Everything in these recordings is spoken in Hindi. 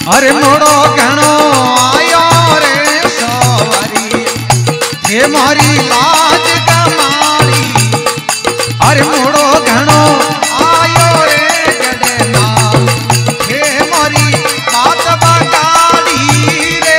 अरे मोड़ो घणो आयो रे सवारी हे मारी लाज कमारी। अरे मोड़ो घणो आयो रे गडना हे मारी बात बगाड़ी रे।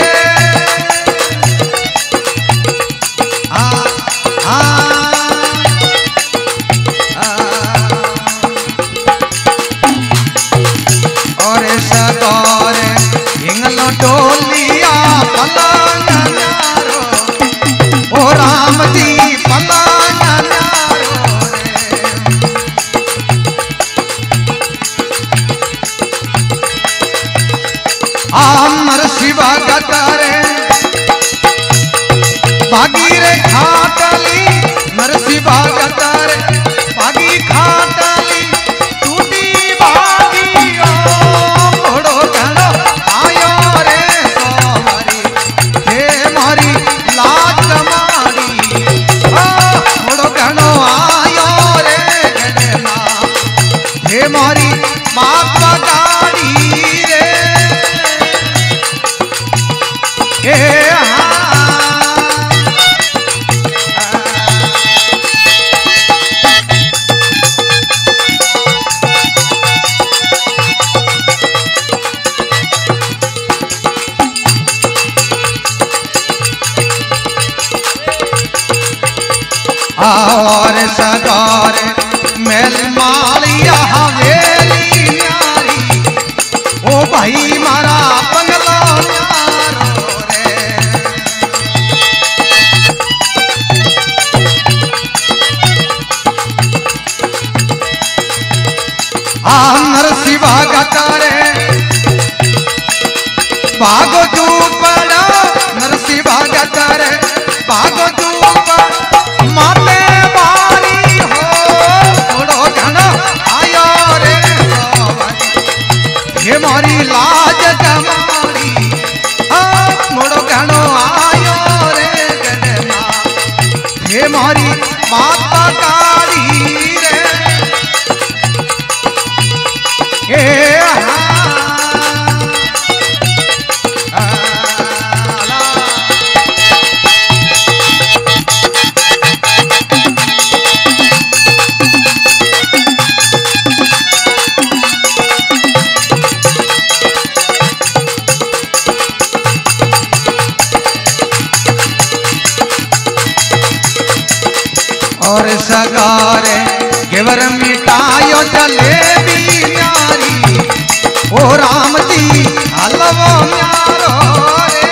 और सदौर हिंगलो डोलिया पलंग न्यारो ओ राम जी पलंग न्यारो रे। आमर शिवा गतरे भागी रे खाटली नरसिंहा गतरे भागी खाटली टूटी भागी मोड़ो घणो आयो रे सवारी हे मारी लाज कमारी। मोड़ो घणो आयो रे गडना हे मारी बात बगाड़ी रे। हे और सदौर मेल मालिया हवेली न्यारी ओ भाई मारा बंगला न्यारो रे। नरसिंहा गतरे भागो तू पड़ा नरसिंहा गतरे भागो तू माते मारी हो मोड़ो घणो आयो रे सवारी हे मारी लाज कमारी। मोड़ो घणो आयो रे गडना हे मारी बात बगाड़ी रे। हे और सगारे गेवर मिटायो जलेबी न्यारी ओ राम जी हलवो न्यारो रे।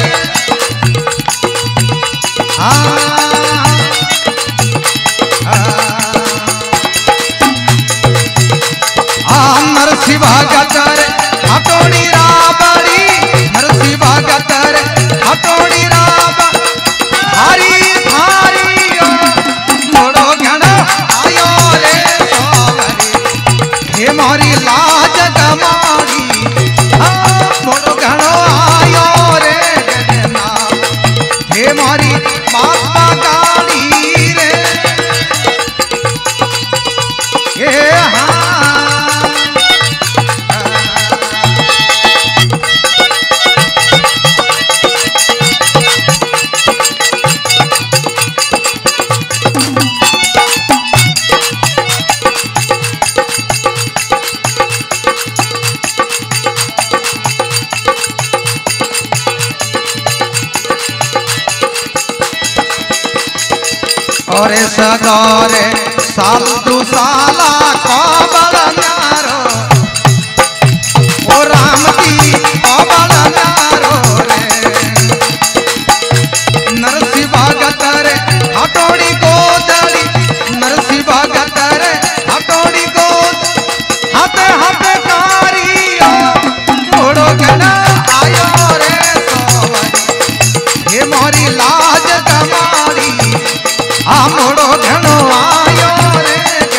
नरसिंहा गतरे हटोड़ी राबड़ी नरसिंहा गतरे हटोड़ी राब हारी हारी मोड़ो घणो आयो रे सवारी हे मारी लाज कमारी। मोड़ो घणो आयो रे गडना हे मारी बात बगाड़ी रे। हे और सदौर साल दू साला कबड़ न्यारो ओ राम जी कबड़ न्यारो रे। नरसिंहा गतरे हटोड़ी गोदड़ी नरसिंहा गतरे हटोड़ी गोद हाथे हाथे कारियो मोड़ो घणो आयो रे सवारी हे मारी लाज कमारी। मोड़ो घणो आयो रे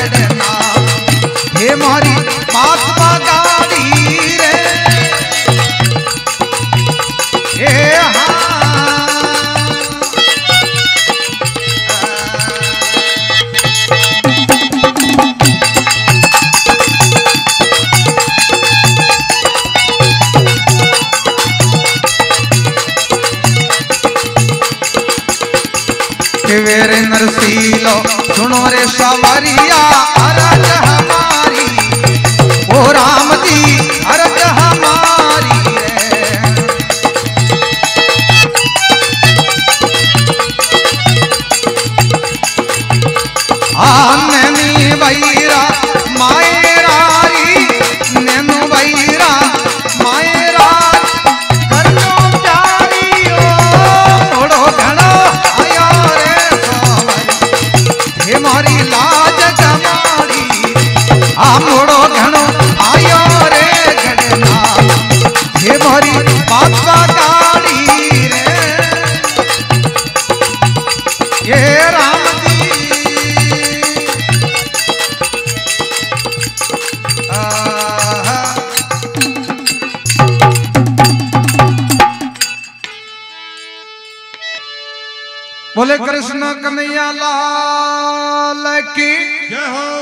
तुम्हारी बात का गाड़ी रे ये राम जी बोले कृष्ण कन्हैया लाल की जय हो।